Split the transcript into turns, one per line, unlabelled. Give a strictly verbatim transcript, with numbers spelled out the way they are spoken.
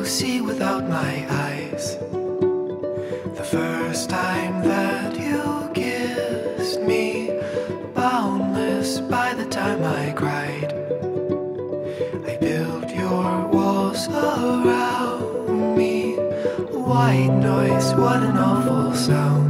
to see without my eyes. The first time that you kissed me, boundless by the time I cried. I built your walls around me. White noise, what an awful sound.